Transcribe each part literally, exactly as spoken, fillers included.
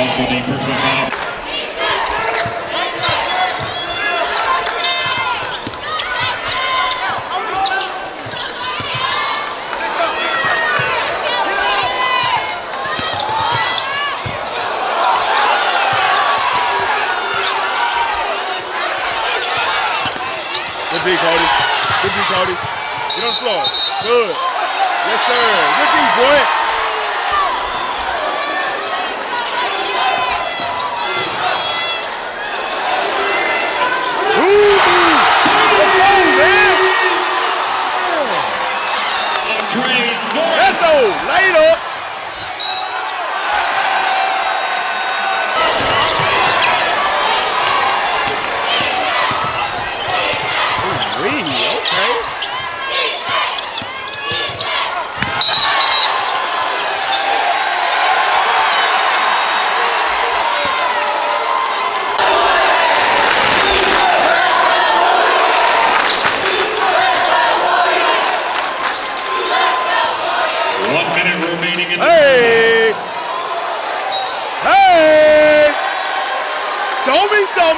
call for the personal foul. Good D, Cody. Good D, Cody. Get on the floor. Good. Yes, sir. Good D, boy. Ooh. Let's go, man. Let's go. Light it up. Hey! Hey! Show me some.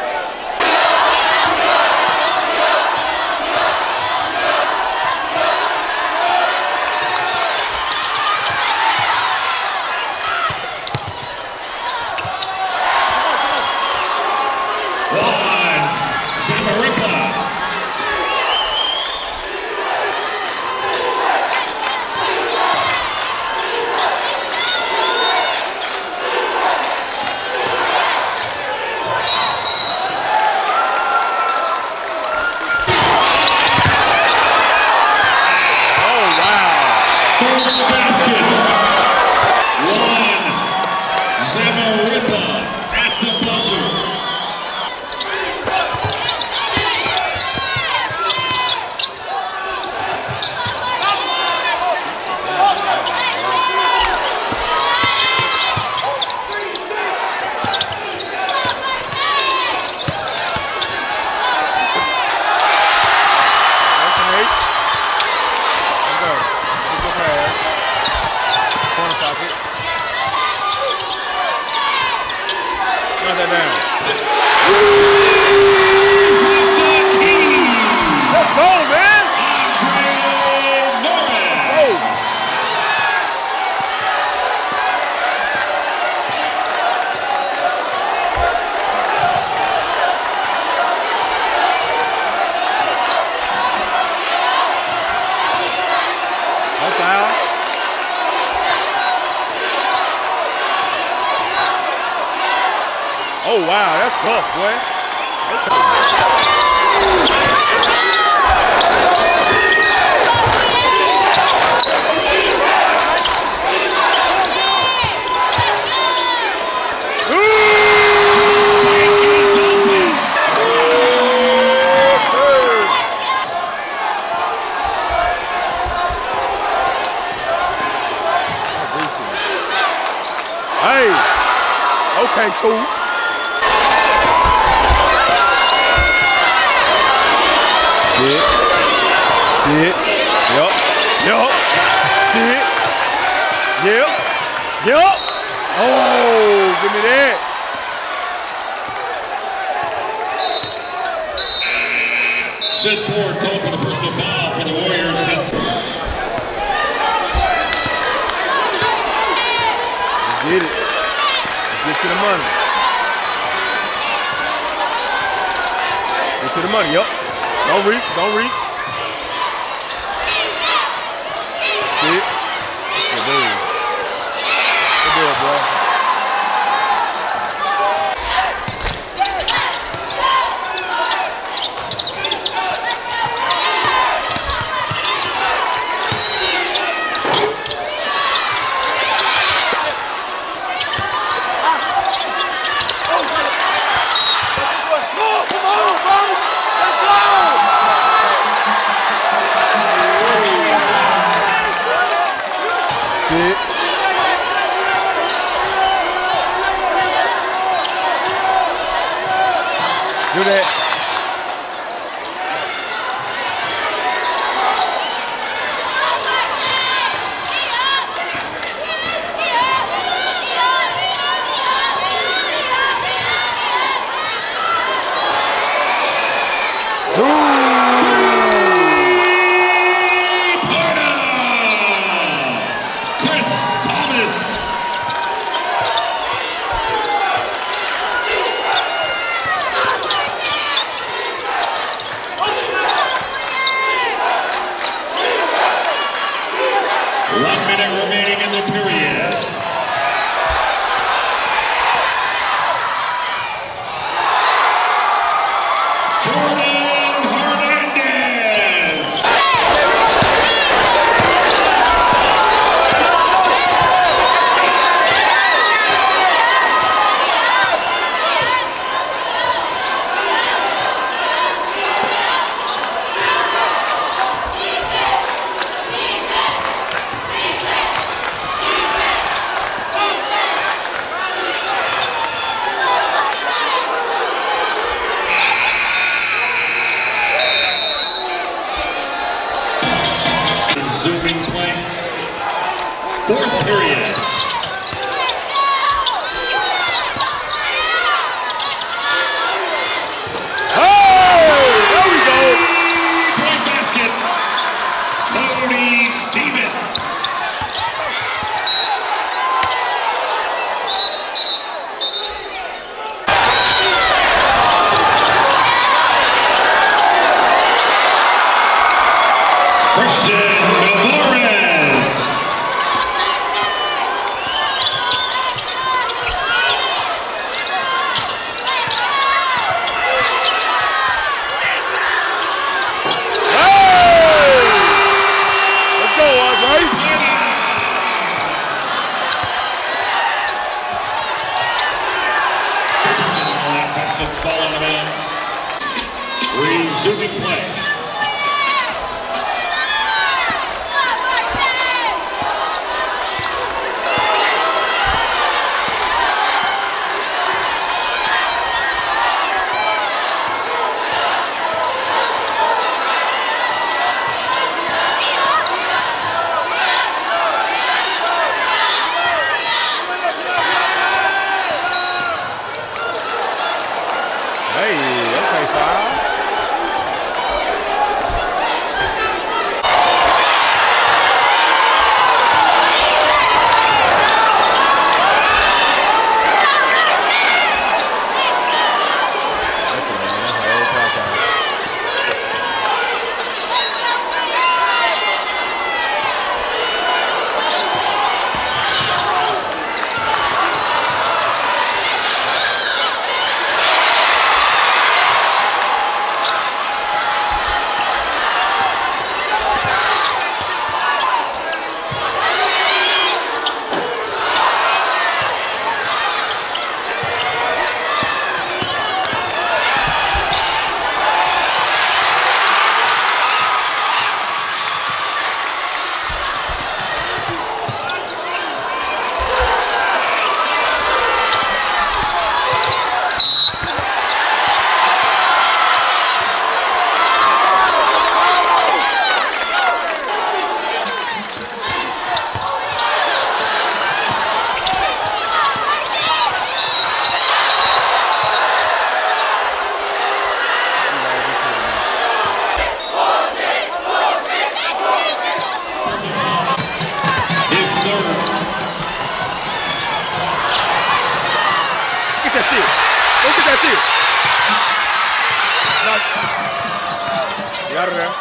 Oh, wow, that's tough, boy. Okay. Hey, okay, two. Sit. Sit. Yup. Yup. Sit. Yep. Yup. Oh, give me that. Set forward, call for the personal foul for the Warriors. Let's get it. Let's get to the money. Get to the money, yup. Don't reach, don't reach. Sit. That's good dude. Good deal, bro. Fourth period. Resuming play. Hey, okay, foul. Yarra.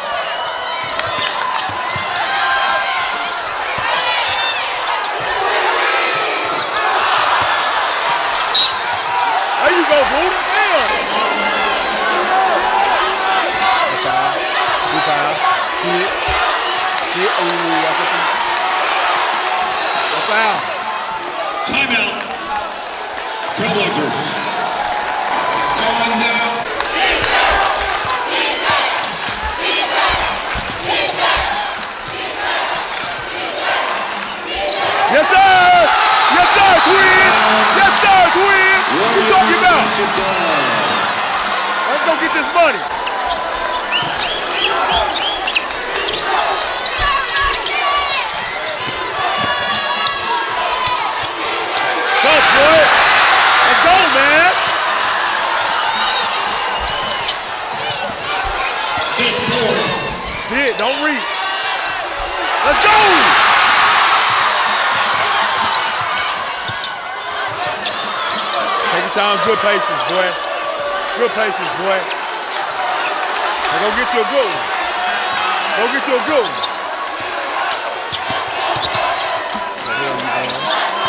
There you go, bro. Damn. Good foul. Good foul. See it. See it. Ooh, I think. Good foul. Timeout. Trailblazers. Going down. Yes, sir! Yes, sir, Twin! Yes, sir, Twin! What you talking about? Let's go get this money. Tough, boy. Let's go, man. See it, don't reach. Let's go! Take your time, good patience, boy. Good patience, boy. Now go get you a good one. Go get you a good one. What the hell you doing?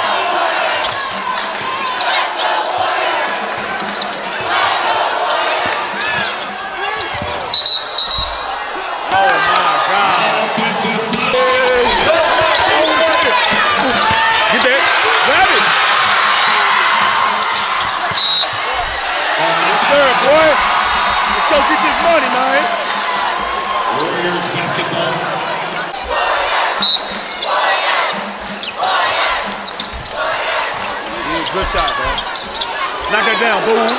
Oh my God. Get that. Grab it. Yes, sir, boy. Let's go get this money, man. Warriors basketball. Yeah, good shot, bro. Knock that down, boo.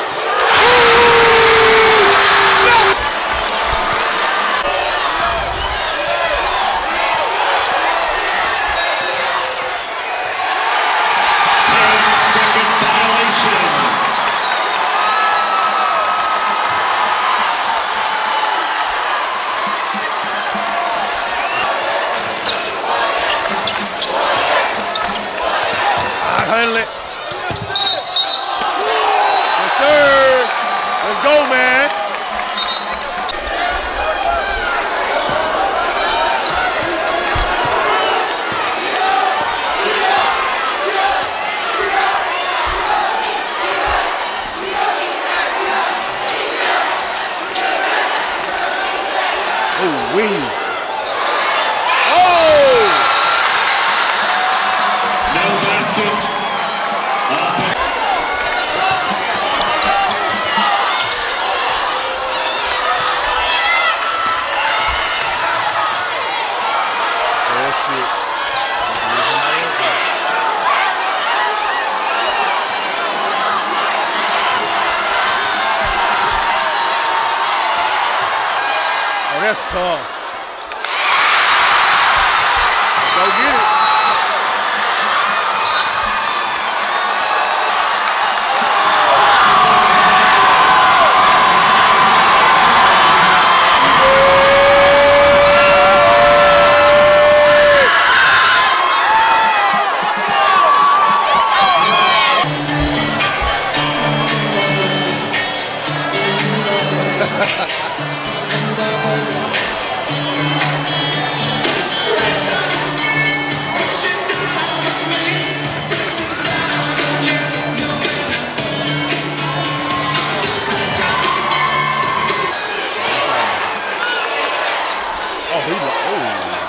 handle it. Yes, sir. Let's go, man. Oh, wee. Oh! No basket. Offense. That shit. Oh, that's tough. Go get it. Oh, he, oh.